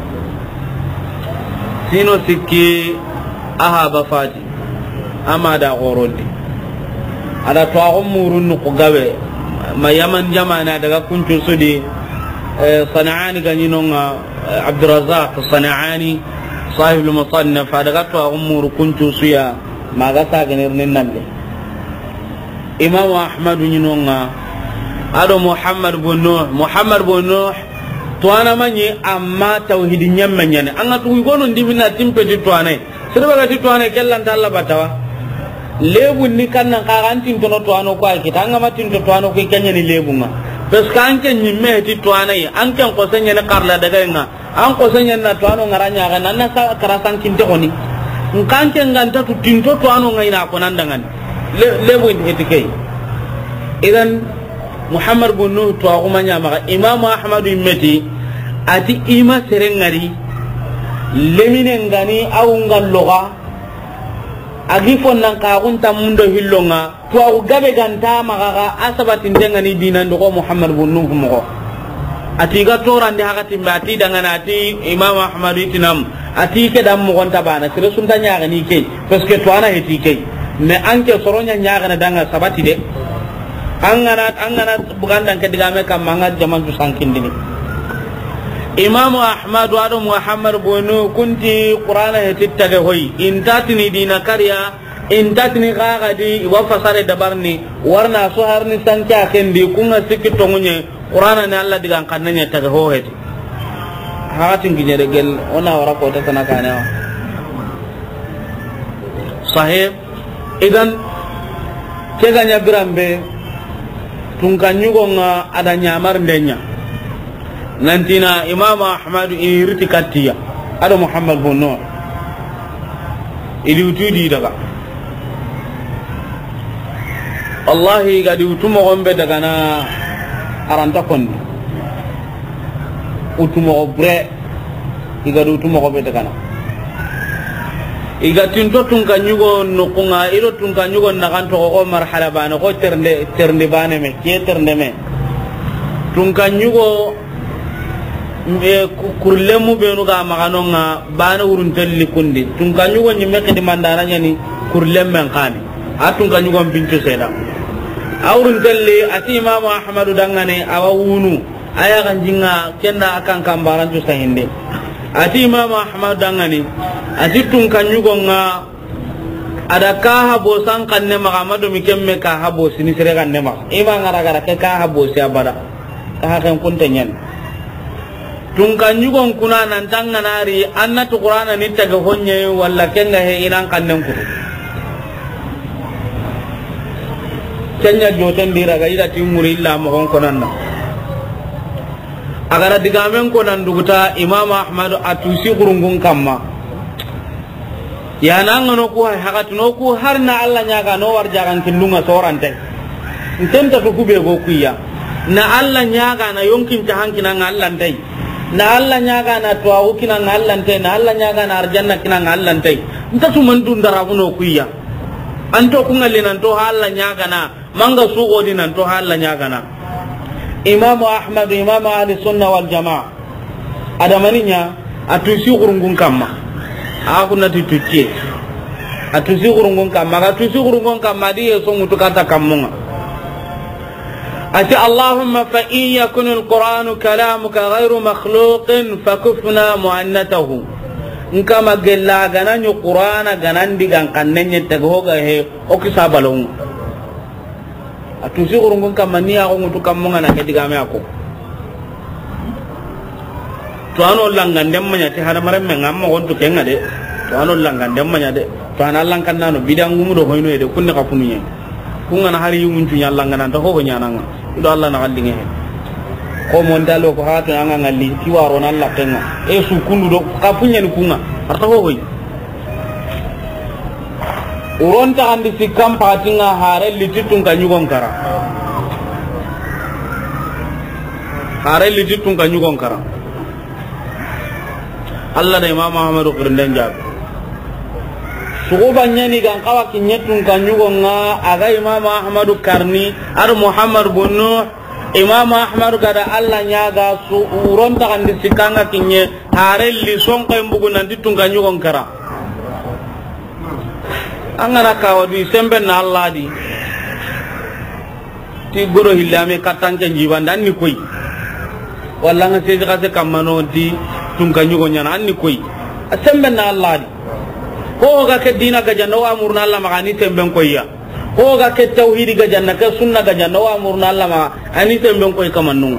Speaker 1: sino sikki aha bafati amada gorondi ada to agumurun ko gawe mayaman jamana daga kuncu sudi sanaani ganinonga abdurrazzaq sanaani sahib al-musannaf daga to agumuru kuncu suya maga saganir ninnalle imam ahmad nyinonga ado muhammad bin nuh muhammad bin nuh to ana manyi amma tauhidin nyamanyane anga tu gono ndimina timpe di to anai sirba ga di to anai kellan talla batawa lebu ni kanna karantin to to ano ko kita anga matin to ano ko kenya ni lebu nga pes kan ken nyimme di to anai an kan ko senya na karla daga nga an ko senya na to ano ngaranya ga nan na karasan kinte koni kan ken nganta tu tinto to ano ngai na ko nan dangan lebu etike idan muhammad bin nuh to agumanya maka imam ahmad immeti ati ima serengari lemine ngani au ngalloga agi fonnan ka gunta mundo hillonga to agu gabe ganta maka asabatin tengani dinan do muhammad bin nuh mo ati ga torande hakati mbati dangana ati imam ahmad itinam ati ke dam mo gonta bana sire sunta nyaga ni ke parce que to ana heti ke me anke soronya nyaga na danga sabati de angana angana bugandan ke digame kam manga jaman tu sankindini imam ahmad wa muhammad bunu kunti qur'ana hetitta hoy intatini dina kariya intatini gagadi wa fasare dabarni warna so harni sanka kendi kunga sikito munye qur'ana ne allah digan kannanya taga ho heti hatin gijere gel ona wara ko ta sana kana sahib idan keganya birambe tungkanyugo nga ada nyamar ndenya nantina imam ahmad irti katiya ada muhammad bin nuh ili utudi daga wallahi gadi utumo gombe daga na aranta kondi utumo bre igadu utumo gombe daga na igatinto tungkanyugo nukunga iro tungkanyugo nakanto ko marhala bana ko ternde ternde bane me ke ternde me tungkanyugo e kurlemu benu ga maganonga bana urun telli kundi tungkanyugo nyimme kedi mandana nyani kurlemmen kani atungkanyugo bintu seda awrun telli ati imam ahmadu dangane awunu aya kan jinga kenda akan kambaran tu sahinde ati imam ahmad dangani ati tun kanyugo nga ada ka habo san kanne magamado mikemme ka habo sini sere kanne ma ima ngara gara ke ka habo si abada ka kan kuntenyen tun kanyugo kuna nan tanganari anna tu qur'ana ni taga honye walla kenga he inan kannen ku kenya joten dira ga ida timuri illa mo gon konanna agara digamen konan duguta imam ahmad atusi gurungun kamma yana ngano ko hakatuno ko harna alla nyaga no warjagan kindunga sorante intenta to kube go kuya na alla nyaga na yonkin ta hankina ngalla ndai na alla nyaga na to awukina ngalla ndai na alla nyaga na arjanna kina ngalla ndai nta su man dun dara kuno kuya anto kungalle nan to alla nyaga na manga su godi nan to alla nyaga na imam ahmad imam ahli sunna wal jamaa adamaninya atusi gurungun kamma aku nati tucce atusi gurungun kamma atusi gurungun kamma di so mutu kata kammunga ati allahumma fa in yakun alquran kalamuka ghayru makhluqin fakufna muannatahu nkama gella gananyo qur'ana ganandi gan kannenye tagoga he okisabalon atusi gurungun kamma ni ako mutu kammunga na kediga me ako to ano langan dem manya ti hada maram men amma wonto kenga de to ano langan dem manya de to ana langan nano bidang ngumu do hoyno de kunne ka punuye kunga na hari yumun tunya langan nan to ho nyana nga do Allah na gallinge ko mon dalo ko hatu anga ngalli ti waro nan la tenga e su kundu do ka punya ni kunga arta ho hoy uronta andi sikam patinga hare lititun kanyugon kara hare lititun kanyugon kara Allah da Imam Ahmad qirndan jab sugo banyani gan kawa kinyetun kanyugo nga aga Imam Ahmad karni ar Muhammad bin Nuh Imam Ahmad kada Allah nyaga su uron ta kan disikanga kinye hare li son kay mbugu nan ditun kanyugo kara angana kawadi sembe na Allah di ti goro hillame katanje jibandan ni koy walla nga sezi kase kamano di tunga nyugo nyana anni koy asembe na Allah di ko ga ke dina ga janna wa amurna Allah magani temben koyya ko ga ke tauhid ga janna ka sunna ga janna wa amurna Allah ma ani temben koy kamannu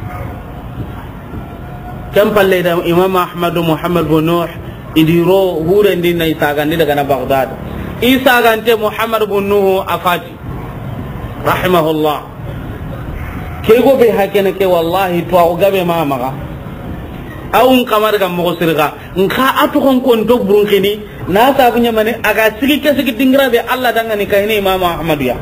Speaker 1: kam palle da Imam Ahmad Muhammad bin Nuh idiro hure ndi nay saga ndi daga na Baghdad isa gante Muhammad bin Nuh afati rahimahullah ke go be hakene ke wallahi to o gabe ma maga awun kamar ga mo sirga nka atu kon kon to burun kini na sabunya mane aga sigi ke sigi dingra be Allah danga ni kayne Imam Ahmad ya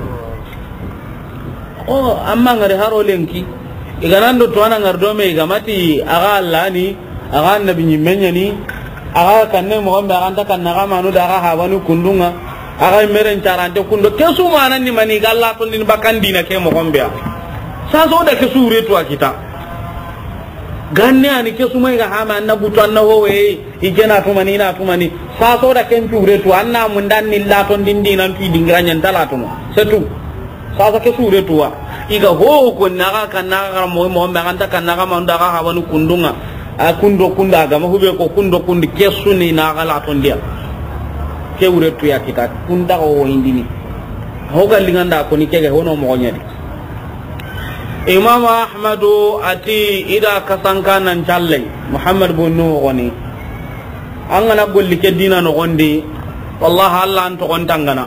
Speaker 1: o amma ngare haro lenki iganando to ana ngardo me gamati aga Allah ni aga nabi nyimenya ni aga kanne mo gamba anta kan na manu da aga hawanu kundunga aga meren carante kundo kesu manan ni mani galla to ni bakandi na ke mo gamba sa so da ke sure to akita ganne ani ke sumai ga hama na butan na howe igena to mani na to mani sa so da ken ture to anna mun dan ni la to dindi nan tu dingranya ndala to setu sa sa ke sure to wa iga ho ko na ga kan na ga mo mo me anta kan na ga man da ga ha wanu kundunga a kundo kunda ga ma hube ko kundo kundi ke suni na ga la to ndia ke ure to ya kita kunda ko indini ho ga linganda ko ni ke ga hono mo nyadi Imam Ahmadu ati ida kasankanan challe Muhammad bin Nuh goni angana golli ke dina no gondi wallahi Allah an to gontangana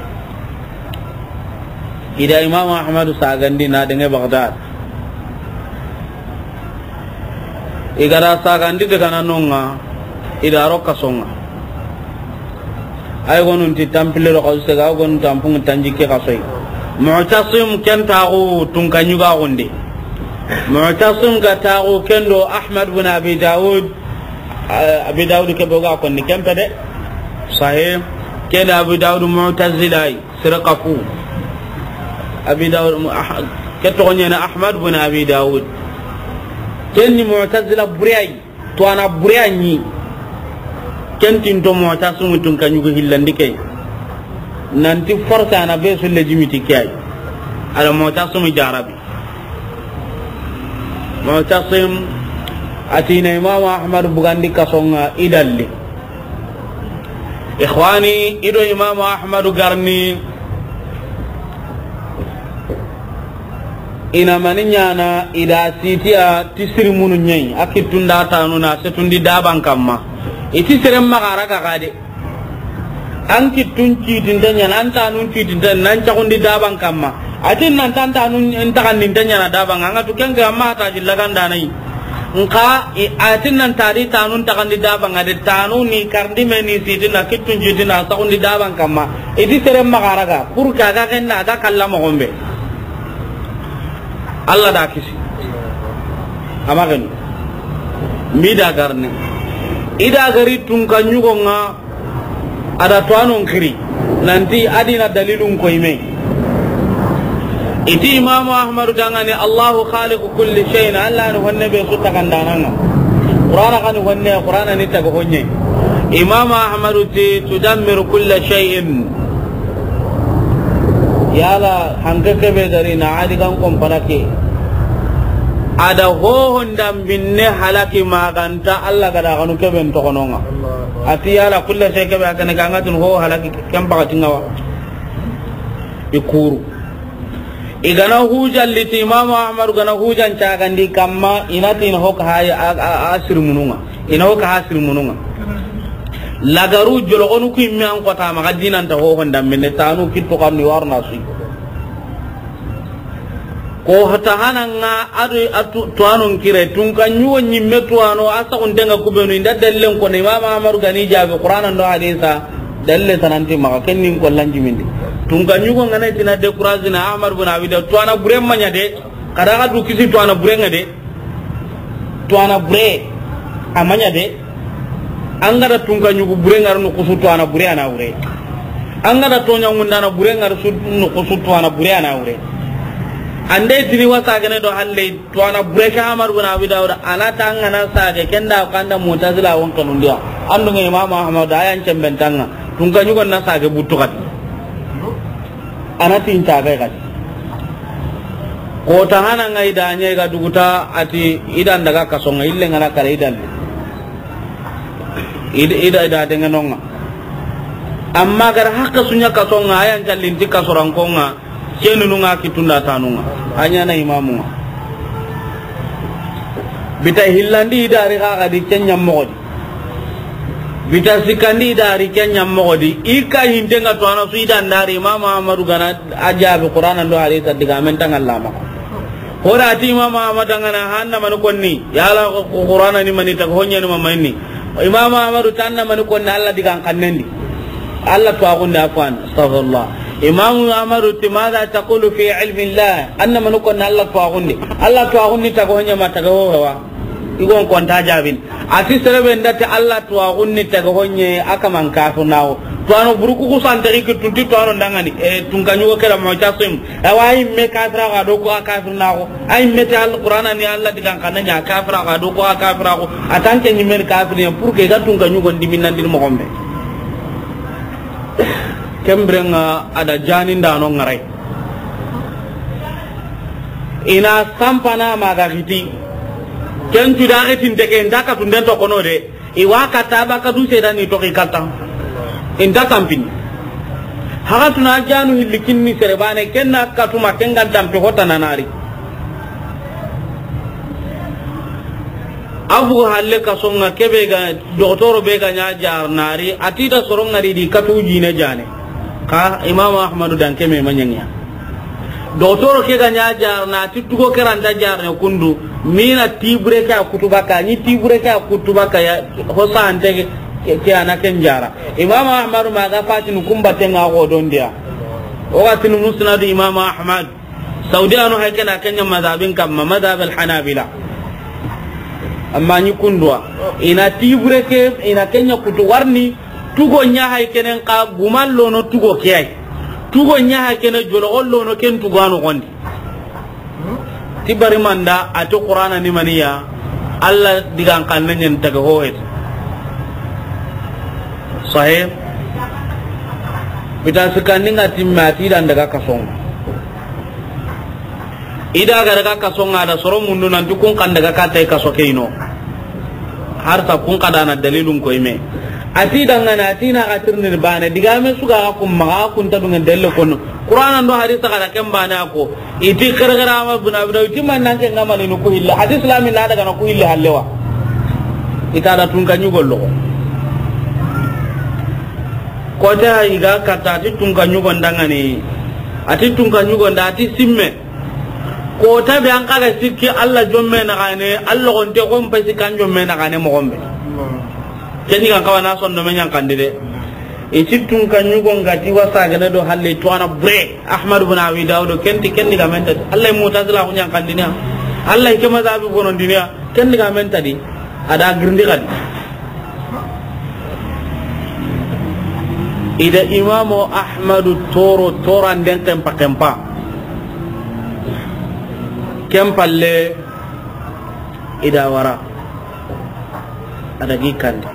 Speaker 1: ida Imam Ahmadu sagandi na denge Baghdad igara sagandi de kana nonga ida rokka songa ay gonun ti tampile ro ko se ga gon tampung tanjike ka soy mu'tasim kan tagu tunkanyu ga gonde mu'tasim ga tagu kendo Ahmad bin Abi Dawud Abi Dawud ke boga ko ni kempe de sahih kenda Abi Dawud mu'tazilai sirqafu Abi Dawud ke to nyana Ahmad bin Abi Dawud kenni mu'tazila buriyai to ana buriyani kentin to mu'tasim tunkanyu ga hillandike nanti forsa na be so legimiti kay ala mu'tasim jarabi mu'tasim atina Imam Ahmad bugandi kasonga idalli ikhwani ido Imam Ahmad garni ina maninya na ida sitia tisiri munu nyai akitunda tanu na setundi daban kamma iti serem magara ka kade anki tunci tindanya nan tanun ci tindan nan cakundi daban kamma atin nan tanta nun entakan nintanya na daba nganga to kenga amma ta jillagan danai nka atin nan tari tanun takan di daba ngade tanu ni kardi meni sidina kitun jidina sa undi daba kamma idi serem magaraga pur kaga kenna da kallama gombe Allah da kisi amagen mida garne ida gari tunkanyu gonga ada tuanon kiri nanti adina dalilun koime iti Imam Ahmad dangane Allahu khaliqu kulli shay'in Allah no wanne be sutta kandananga Qur'ana kan wanne Qur'ana ni tago honye Imam Ahmad ti tudammiru kulli shay'in yala hangake be dari na adi kan kom panake ada ho hondam binne halaki maganta Allah kada kanu keben to kononga ati yala kulli shay kebe akane ganga tun ho halaki kam bagatinga wa ikuru igana hujal liti Imam Ahmad gana hujan cagandi kamma inati no hoka hay asir mununga ina hoka asir mununga lagaru jolo onu ku mi an kota ma gadina ta ho honda minne tanu kitto kan ni warna su ko hata hananga adu atu tuanon kire tun kan yuwo nyimme tuano asa on denga kubenu inda dellen ko ni Imam Ahmad gani jabe Qur'an ndo hadisa dalle tananti ma kennin ko lanji mindi tunga nyugo ngana tina de courage na Ahmad bin Abi Dawud to ana bure manya de kada ga du kisi to ana bure ngade to ana bure amanya de angara tunga nyugo bure ngar no kusu to ana bure ana ure angara to nyangunda na bure ngar su no kusu to ana bure ana ure ande tini wasa gane do halle to ana bure ka Ahmad bin Abi Dawud ana tanga na sa de kenda kanda mutazila won kanundia andu ngi Imam Ahmad ayan cembentanga tunga nyugo na sa ge butukat anatin cagai kan ko tahana ngai danya ga duguta ati idan daga kasonga ille ngana kare idan ida ida ida dengan nonga amma gar hakka sunya kasonga ayan jallinti kasoran konga kenu nunga kitunda tanunga anya na imamu bita hillandi dari ga di kenya modi bita sikandi dari kenya mogodi ika hintenga to ana suida ndari Imam Ahmad gana ajabe Qur'an ndo hadisa diga men tangal lama hora ati Imam Ahmad ngana hanna man konni yala Qur'an ni mani ta honya ni mamaini Imam Ahmad tanna man konni Allah diga kannendi Allah to agunda afan astaghfirullah Imam Ahmad timada taqulu fi ilmi Allah anna man konni Allah to agundi Allah to agundi ta honya mata go wa igon konta jabin ati serebe ndati Allah to agunni taga honye aka man kafu nawo to ano buruku ku santari ki tunti to ano ndangani e tunganyu ko kala mo tasim e wayi me kafra ga do ko kafu nawo ay meta alqur'ana ni Allah digan kananya kafra ga do ko kafra ko atanke ni men kafri en pour que ga tunganyu gon diminnan dir mo gombe kembrenga ada jani ndano ngarai ina sampana maga giti ken tu da retin de ken daka tun den to kono de i wa kata ba ka du se dan ni to kata in da tampin haga tuna janu hilikin ni serebane ken na ka tuma ken gan tampe hota nanari abu halle ka songa kebe ga doktoro be ga nya jar nari atida soronga di ka tu jine jane ka Imam Ahmad dan keme manyanya doktoro ke ga nya jar na titugo keranta jar ne kundu mina tibure ka kutuba ka ni tibure ka kutuba ka ya hosa ante ke ana kenjara Imam Ahmad ma ga fatin kumba tenga go don dia o watin musnad Imam Ahmad saudiano hay kana kenya madhabin kam madhab al hanabila amma ni kundwa ina tibure ke ina kenya kutu warni tugo nya hay kenen ka gumallo no tugo kiyai tugo nya hay kenen jolo ollo no ken tugano gondi tibari manda ati Qur'ana ni maniya Allah digan kanne nyen taga hoet sahih bita sikaninga timmati dan daga kasong ida ga daga kasong ada soro mundu nan dukun kan daga kata kaso keino harta kun kada na dalilun ko ime ati dangana ati na katirni bana digame suga ko maga kun ta dunga delle kono Qur'an ndo hadisa kada kembana ko iti kergara ma buna buna iti man nan ke ngama ni ko illa hadis islami la daga ko illa hallewa ita da tun kanyu gollo ko ta iga kata ti tun kanyu gondanga ni ati tunka nyugo nda ati simme ko tabe an kaga sikki Allah jomme na kane Allah gonte ko mpasi kan jomme na kane mo gombe keni kan kawana son do men kandide e sittun kan nyugo ngati wasa gana do halle to ana bre Ahmad ibn Abi Dawud kenti kenni ga menta Allah mutazila ko nyang kandina Allah ke mazabi bonon dinia kenni ga menta di ada girndi kadi ida Imam Ahmad toro toran den tempa tempa kempalle ida wara ada gikandi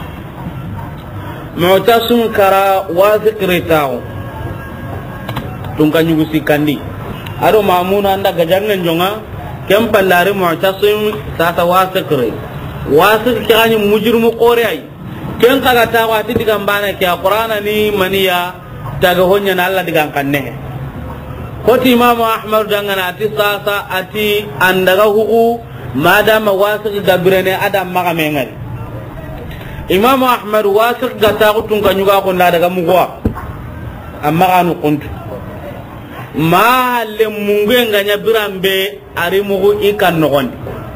Speaker 1: mu'tasim kara waziq retao tunka nyugu sikandi ado mamuna anda gajangen jonga kempallare mu'tasim tata waziq re waziq kani mujrimu qore ay ken kaga ta wati diga mbana ki qur'ana ni maniya daga honya na Allah diga kanne koti Imam Ahmad dangana ati sasa ati andaga hu madama waziq gabrene adam maga mengal Imam Ahmad wasiq gata ko tun kanyuga ko nda daga mugwa amma kanu kuntu ma le mungue nganya birambe ari mugu ikan nogon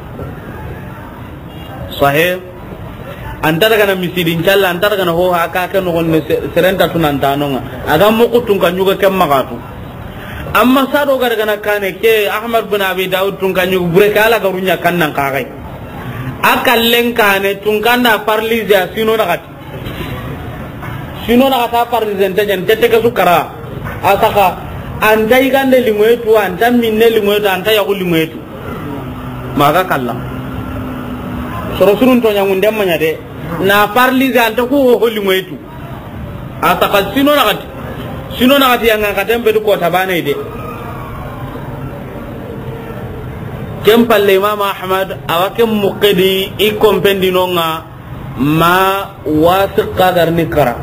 Speaker 1: sahih antara kana misidin challa antara kana ho haka ka nogon serenta tunanta nonga aga mugu tun kanyuga kemma gatu amma sado gara kana kane ke Ahmad bin Abi Dawud tun kanyuga burekala garunya kannan kagai akallen kane tungkanda parlisia sino nakati sino nakata parlisen tajan tete ka sukara asaka andai gande limwetu anta minne limwetu anta yaku limwetu maga kalla soro surun to nyangun demma nyade na parlisia anta ko ho limwetu asaka sino nakati sino nakati yanga katembe ko tabane de kem palle Imam Ahmad awake muqidi i kompendi nonga ma wasiq qadarni kara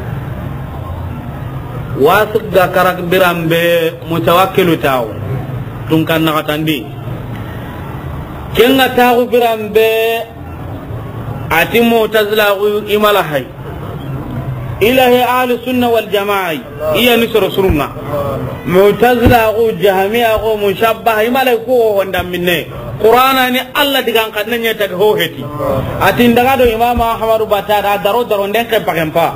Speaker 1: wasiq ga kara birambe mutawakkilu taw tun kan na katandi kenga taw birambe ati mu'tazila imala hay ilahi ahli sunna wal jamaa iya ni soro surunga mu'tazila ko jahmiya ko mushabbah imala ko wanda minne qur'ana ni Allah digan kanne nyata ho heti ati ndaga do Imam Ahmad batara daro daro nden ke pakempa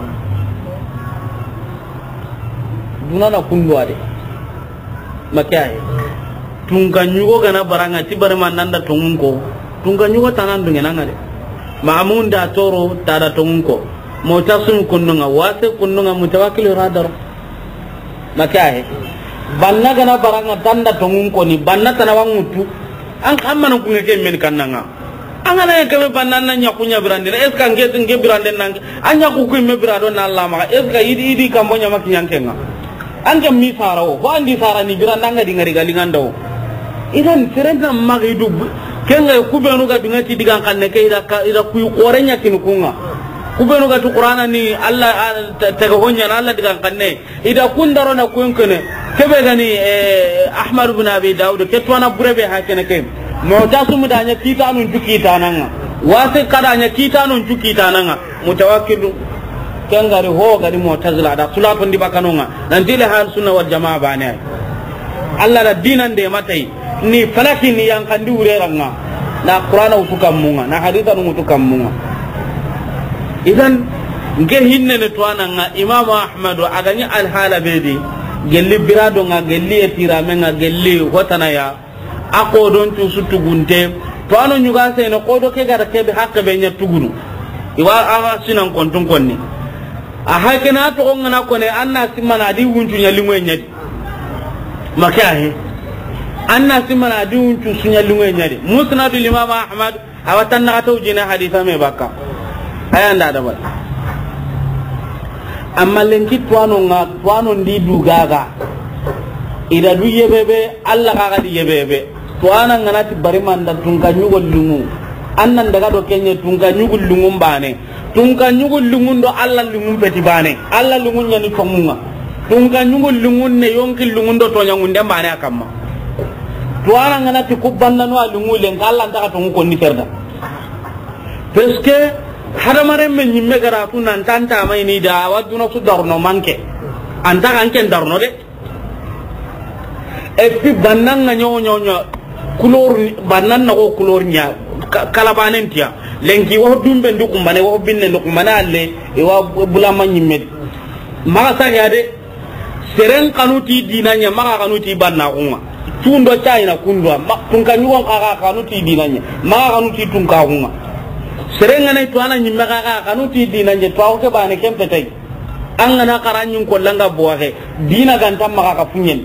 Speaker 1: dunana kundu ade makai tunga nyugo gana baranga ti barman nanda tungunko tunga nyugo tanan dungena ngade maamun da toro tada tungunko mu'tasim kunnunga wasiq kunnunga mutawakkil radar makai banna gana baranga tanda tungunko ni banna tanawang mutu an kamana kunge ke men kannanga angana ke banna nya kunya birande es kan ke nge birande nang anya ku ku me birado na Allah ma es ka idi idi kambonya makinyang kenga anga mi sarao ho andi sarani biranda nga di ngari galingan daw idan serenta magi du kenga ku benu ga dingati digan kanne ke ida ida ku qorenya kinukunga kubenu ga tu qur'ana ni Allah taga honya na Allah digan kanne ida kundaro na kunkene kebe gani Ahmad ibn Abi Dawud ke to na burebe hakene ke mu'tasim danya kita nun jukita nanga wasi kadanya kita nun jukita nanga mutawakkil kengari ho gari mu'tazila da sulapun di bakanonga nanti le hal sunna wal jamaa bane Allah da dinan de matai ni falaki ni yang kandi ureranga na qur'ana utukamunga na haditha utukamunga idan nge hinne ne to ananga Imam Ahmad agani al hala bedi gelli birado nga gelli etira menga gelli hotana ya ako don tu sutugunte to ano nyuga se no kodo ke gara ke be hakka be nya tugunu iwa aga sinan kontun konni a hakena to ngana ko ne anna simana di wuntu nya limwe nya makahe anna simana di wuntu sunya limwe nya di musnad Imam Ahmad awatan na tawjina haditha me baka ayanda da ba amma lenki tuano nga tuano ndi dugaga ida du yebebe alla kaga di yebebe tuana ngana ti bari manda tunka nyugol lungu annan daga do kenye tunka nyugol lungu bane tunka nyugol lungu do alla lungu peti bane alla lungu nyani tomunga tunka nyugol lungu ne yonki lungu do to nyangu nde bane akamma tuana ngana ti kubbanna no lungu len alla ndaka to ko ni terda peske hadamare men nyimme gara tunan tanta mai ni da waduna su darno manke anta kan ken darno de e fi bananga nyo nyo nyo couleur banana ko couleur nya kala banen tia lenki wo dumbe ndu kumbane wo binne ndu kumbane alle e wa bulama nyimme maka sa ya de seren kanuti dinanya maka kanuti banna kunga tundo china kundwa tunka nyuwa kaka kanuti dinanya maka kanuti tunka kunga serenga ne to ana nyimme kaka kanuti dinanya to ko bane kempete angana karanyin kollanga boahe dina ganta maka ka punyen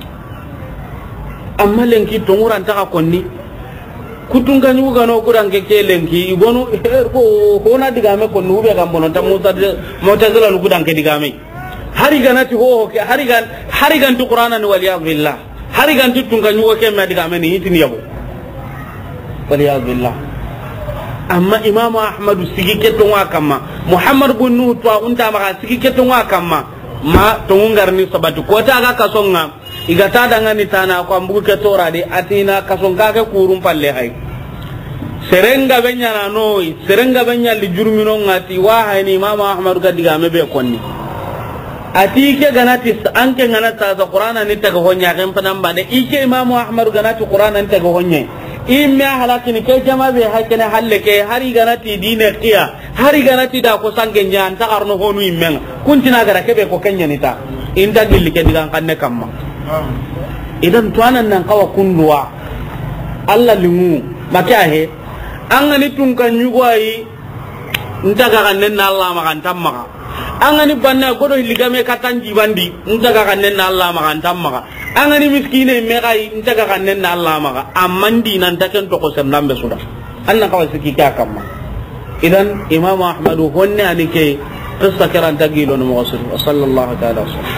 Speaker 1: amma lenki tonguran ta konni kutunga nyuga no kurange ke lenki igonu ko hona digame ko nube ga mono ta muta mota zala lu kudange digame hari ganati ho ke hari gan hari gan tu qur'ana ni waliya billah hari gan tu tunga nyuga ke ma digame ni hitini yabo waliya billah amma imam ahmad sigi ke tonga kama muhammad bin nuh to unta maka sigi ke tonga kama ma tongungar ni sabatu ko ta ga kasonga igata dangani tana ko ambugo ke tora de atina kasonga ke kurum palle hay serenga benya na noi serenga benya li jurmino ngati wa hayni imam ahmad ga diga mebe konni ati ke ganati anke ganata za qur'ana ni taga honya kan panan bade ike imam ahmad ganati qur'ana ni taga honya imme halakini ke jama be hakene halle ke hari ganati dine qiya hari ganati da ko sangen nyan ta karno honu immen kuntina gara kebe ko kenya nita inda gilli ke digan kanne kamma idan tuanan nan kawa kundwa Allah limu maka he an gani tunkan yugwai ntaga kannen na Allah makan tamma an gani banna godo ligame katan jibandi ntaga kannen na Allah makan tamma an gani miskine me kai ntaga kannen na Allah maka amandi nan taken to ko semlambe suda annan kawa siki ka kamma idan imam ahmad honne anike qissa karan tagilo no wasul sallallahu ta'ala